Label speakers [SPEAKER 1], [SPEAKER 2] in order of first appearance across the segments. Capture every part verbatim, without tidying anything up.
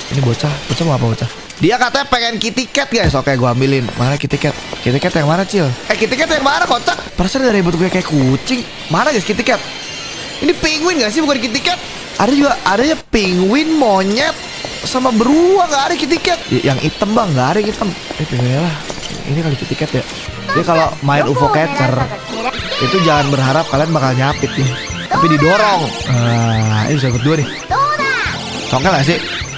[SPEAKER 1] Ini bocah, bocah mau apa bocah? Dia katanya pengen kitty cat guys. Oke, gua ambilin. Mana kitty cat? Kitty cat yang mana, Cil? Eh, kitty cat yang mana, kocak? Perasaan udah ribut gue kayak kucing. Mana guys kitty cat? Ini penguin gak sih, bukan kitty cat? Ada juga, adanya penguin, monyet, sama beruang. Gak ada kitty cat. Yang hitam bang, gak ada yang hitam. Eh, penguin lah. Ini kali kitty cat ya. Jadi kalau main U F O Catcher itu jangan berharap kalian bakal nyapit nih, tapi didorong. Nah, ini bisa berdua nih. Congkel gak sih?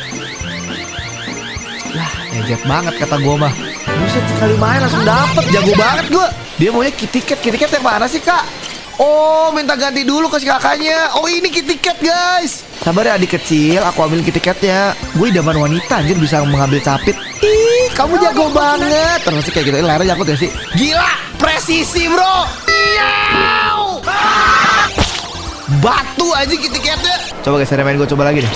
[SPEAKER 1] Lah, ejet banget kata gue mah. Buset, sekali main langsung dapet. Jago banget gue. Dia maunya kitty cat. Kitty cat yang mana sih, Kak? Oh, minta ganti dulu ke si kakaknya. Oh, ini kitty cat, guys. Sabar ya adik kecil, aku ambil kitty catnya. Gue idaman wanita, anjir, bisa mengambil capit. Ih, kamu jago banget. Terus kayak gitu, layarnya jago gak sih? Gila, presisi bro. Iyaw. Batu aja kitty catnya. Coba guys, ada main gue coba lagi deh.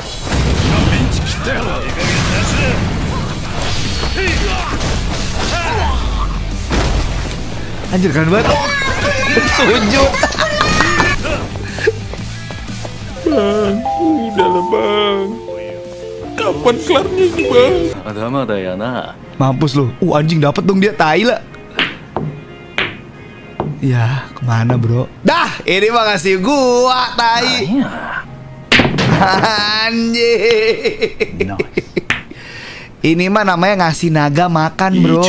[SPEAKER 1] Anjir, keren banget. Sujud.
[SPEAKER 2] Bang, udah lah bang. Kapan kelarnya sih bang?
[SPEAKER 3] Ada-ada ya nah.
[SPEAKER 1] Mampus lu. Uh anjing dapet dong dia, tai lah. Ya, kemana bro? Dah, ini mah ngasih gua, tai. Anjing. Ini mah namanya ngasih naga makan bro.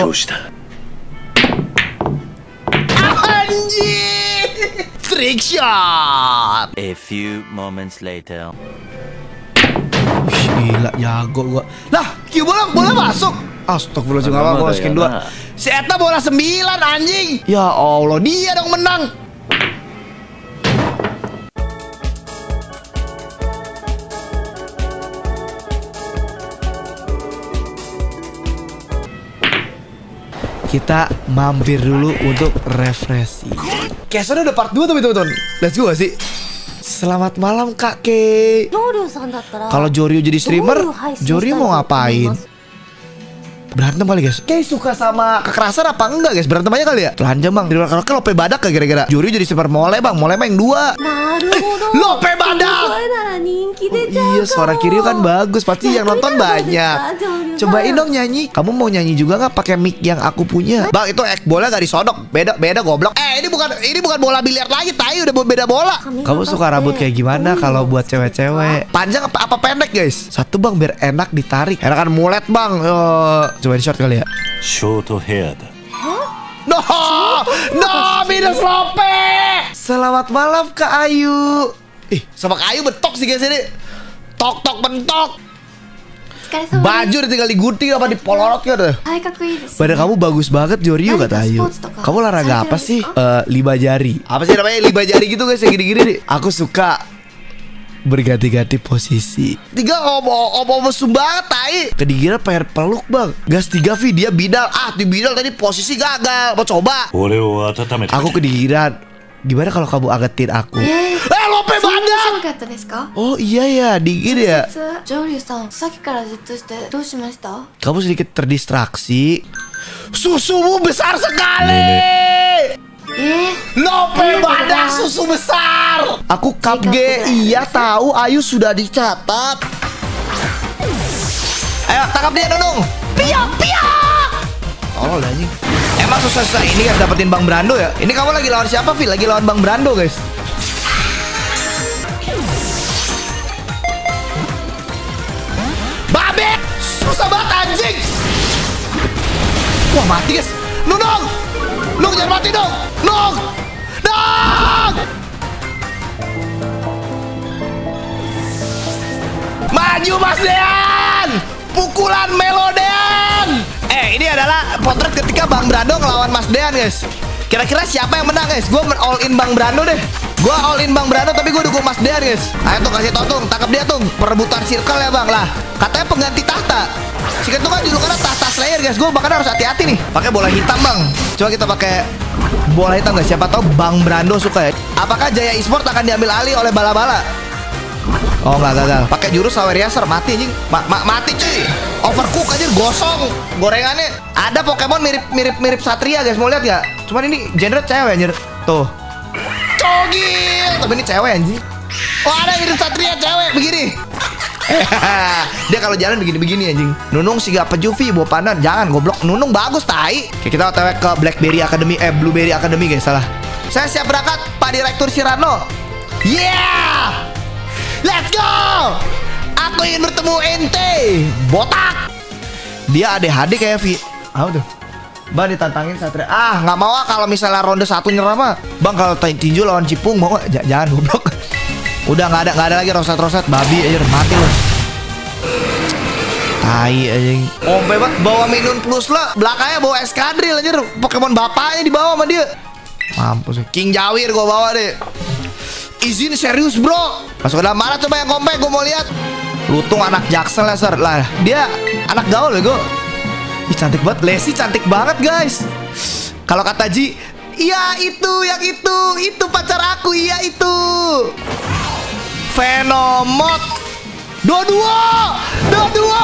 [SPEAKER 1] Anjing. Trick shot.
[SPEAKER 3] A few moments later.
[SPEAKER 1] Wih, gila, jago gua. Lah, Q bola, bola masuk. Astagfirullahaladzim, gak apa-apa, skin dua. Si Eta bola sembilan, anjing. Ya Allah, dia dong menang. Kita mampir dulu untuk refreshing. Kesana udah part dua tuh teman-teman. Let's go gak sih? Selamat malam Kak Kei. Kalau Joryu jadi streamer, Joryu mau ngapain? Berantem kali guys. Kei suka sama kekerasan apa enggak guys? Berantem aja kali ya? Telanjang bang. Kalau kan lope badak ya kira-kira. Joryu jadi streamer mole bang. Mole bang yang dua. Eh, lope badak. Oh, iya, suara Kiryu kan bagus. Pasti yang nonton banyak. Cobain dong nyanyi. Kamu mau nyanyi juga nggak pakai mic yang aku punya? Bang, itu ek bola gak disodok. Beda beda goblok. Eh, ini bukan ini bukan bola biliar lagi. Tai udah beda bola. Kamu suka rambut kayak gimana kalau buat cewek-cewek? Panjang apa, apa pendek guys? Satu bang biar enak ditarik. Enakan mulet bang. Uh, cobain short kali ya.
[SPEAKER 3] Short hair.
[SPEAKER 1] No, no, minus lope. Selamat malam Kak Ayu. Ih, sama Kak Ayu betok sih guys ini. Tok tok bentok. Baju udah tinggal digunting apa dipolorotnya deh. Badan kamu bagus banget Joryu kata Ayu. Kamu olahraga apa sih? Uh, lima jari. Apa sih namanya lima jari gitu guys yang gini-gini nih. Aku suka berganti-ganti posisi. Tiga om-om mesum banget tai. Kedikira pengen peluk bang. Gas tiga V dia bidal. Ah di bidal tadi posisi gagal. Mau coba. Aku kedikira. Gimana kalau kamu angetin aku? Eh, lope badak. Oh iya ya, dingin ya. Kamu sedikit terdistraksi. Susumu besar sekali. Lope badak susu besar. Aku kap G. Iya tahu, Ayu sudah dicatat. Ayo tangkap dia dong. Pia pia. Oh anjing. Emang susah-susah ini guys dapetin Bang Brando ya? Ini kamu lagi lawan siapa, Vi? Lagi lawan Bang Brando guys. Babe! Susah banget anjing! Wah mati guys. Nung dong! Nung jangan mati dong! Nung! Nung! Maju Mas Dean! Pukulan Melodean! Eh ini adalah potret ketika Bang Brando ngelawan Mas Dean guys. Kira-kira siapa yang menang guys? Gue all in Bang Brando deh. Gue all in Bang Brando tapi gue dukung Mas Dean guys. Ayo tuh kasih tau tuh, tangkap dia tuh. Perebutan circle ya bang lah. Katanya pengganti tahta. Si itu kan julukannya tahta slayer guys. Gue bahkan harus hati-hati nih. Pakai bola hitam bang. Coba kita pakai bola hitam guys. Siapa tahu Bang Brando suka ya. Apakah Jaya Esport akan diambil alih oleh bala-bala? Oh nggak gagal. Pakai jurus Saweriaser mati anjing. Ma ma mati cuy. Overcook aja gosong gorengannya. Ada Pokemon mirip-mirip mirip Satria guys, mau lihat gak? Cuman ini genre cewek anjir. Tuh. Cogil. Tapi ini cewek anjing. Oh ada mirip Satria cewek begini. Eh Dia kalau jalan begini-begini anjing. Nunung sih gak pejuvi bawa pandan. Jangan goblok. Nunung bagus tai. Oke, kita otw ke Blackberry Academy. Eh Blueberry Academy guys, salah. Saya siap berangkat Pak Direktur Cyrano. Yeah, let's go. Aku ingin bertemu ente botak. Dia A D H D kayak Vi. Ah tuh Bang ditantangin Satria. Ah nggak mau ah kalau misalnya ronde satu nyerah mah. Bang kalau tinju lawan Cipung mau gak? J Jangan goblok. Udah nggak ada nggak ada lagi roset-roset. Babi aja mati loh. Tai anjing. Oh bebas bawa Minion Plus lah. Belakangnya bawa Eskadril aja. Pokemon bapaknya dibawa sama dia. Mampus. King Jawir gua bawa deh. Izin serius bro. Masuk ke dalam mana coba yang kompak gua mau lihat. Lutung anak Jaksel ya sir. Lah dia anak gaul bego. Ih cantik banget. Lesi cantik banget guys. Kalau kata Ji, iya itu yang itu. Itu pacar aku. Iya itu Venomot. Dua-dua Dua-dua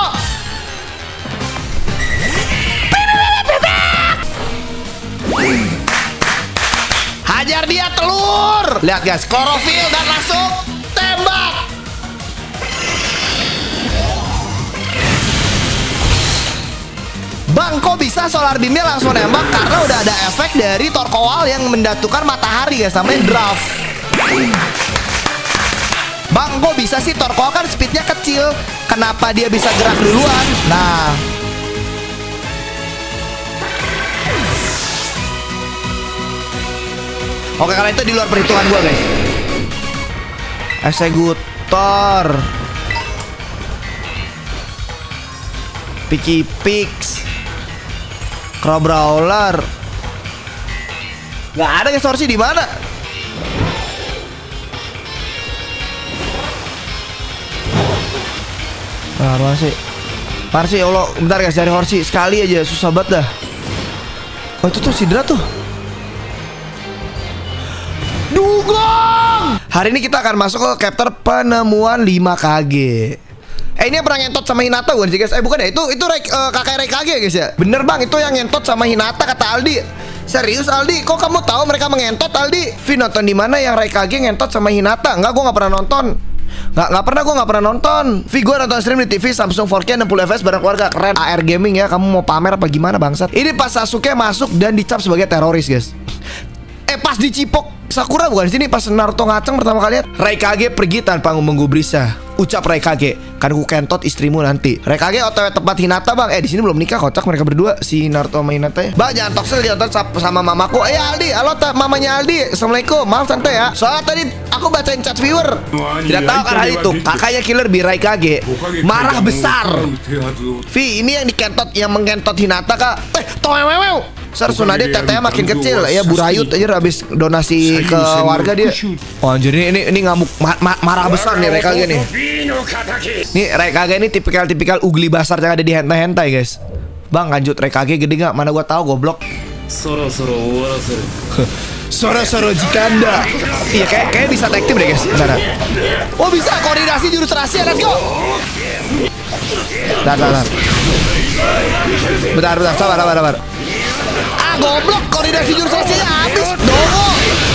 [SPEAKER 1] hajar dia telur. Lihat guys, klorofil dan langsung tembak. Bang kok bisa solar beamnya langsung nembak? Karena udah ada efek dari Torkoal yang mendatukan matahari guys, namanya draft. Bang kok bisa sih Torkoal kan speednya kecil, kenapa dia bisa gerak duluan? Nah oke, karena itu di luar perhitungan gua guys. Executor, Picky Pix, Crow Brawler. Gak ada guys, Horsi di mana? Nah, Horsi. Parsi, Allah, bentar guys, cari Horsi sekali aja susah banget dah. Oh itu tuh Sidra tuh. Dugong. Hari ini kita akan masuk ke chapter penemuan lima K G. Eh ini yang pernah ngentot sama Hinata bukan sih guys? Eh bukan ya, itu itu Rai, uh, kakak Rai K G guys ya. Bener bang, itu yang ngentot sama Hinata kata Aldi. Serius Aldi, kok kamu tahu mereka mengentot Aldi? Vi nonton di mana yang Rai K G ngentot sama Hinata? Enggak, gue nggak pernah nonton. Nggak nggak pernah, gue nggak pernah nonton. Vi gue nonton stream di T V Samsung four K enam puluh F P S bareng keluarga. Keren. A R Gaming ya, kamu mau pamer apa gimana bangsat? Ini pas Sasuke masuk dan dicap sebagai teroris guys. Eh pas dicipok Sakura bukan di sini pas Naruto ngaceng pertama kali. Raikage pergi tanpa menggubrisah. Ucap Raikage, kan ku kentot istrimu nanti. Raikage otw tempat Hinata bang. Eh di sini belum nikah kocak mereka berdua si Naruto sama Hinata ya. Bang jangan toksel ditonton sama mamaku. Eh Aldi, halo mamanya Aldi. Assalamualaikum, maaf tante ya. Soalnya tadi aku bacain chat viewer. Tidak tahu kan hal itu. Kakaknya killer bi Raikage marah besar. Vi ini yang dikentot, yang mengkentot Hinata kak. Eh towewew. Sir Tsunade tetenya makin kecil ya, Burayut aja habis donasi ke warga dia. Oh anjir ini ini, ini ngamuk ma ma marah besar nih Raikage nih. Nih Raikage ini tipikal-tipikal ugly basar yang ada di hentai-hentai guys. Bang lanjut Raikage gede nggak? Mana gua tahu goblok. Soro-soro jikanda. Iya kayak kayak bisa tag team deh guys. Bentar. Oh bisa koordinasi jurus rahasia, let's go. Bentar, bentar. Bentar, bentar, sabar, sabar, sabar. Ah goblok, koordinasi jurus rahasianya habis. Dongo.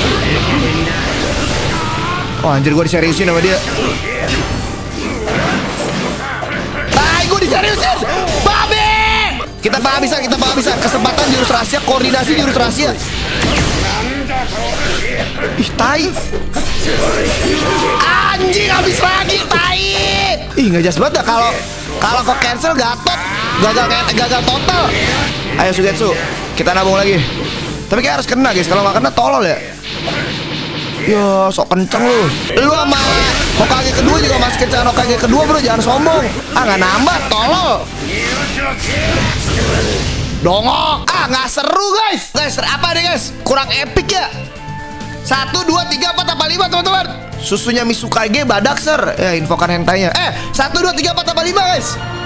[SPEAKER 1] Oh anjir gue diseriusin sama dia. Tai gue diseriusin. Babe. Kita penghabisan, kita penghabisan. Kesempatan jurus rahasia, koordinasi jurus rahasia. Ih tai. Anjing habis lagi tai. Ih nggak jelas banget dah kalau kalau kok cancel gatot. Gagal gagal total. Ayo Sugetsu, kita nabung lagi. Tapi kayak harus kena guys, kalau nggak kena tolol ya. Yo, sok kenceng lu. Lu sama Hokage kedua juga masih kencang. Hokage kedua bro, jangan sombong. Ah nggak nambah, tolol. Dongo. Ah nggak seru guys. Guys, apa nih guys? Kurang epic ya. Satu, dua, tiga, empat, apa lima teman-teman? Susunya Mizukage badak ser. Eh infokan hentainya. Eh satu, dua, tiga, empat, apa lima guys?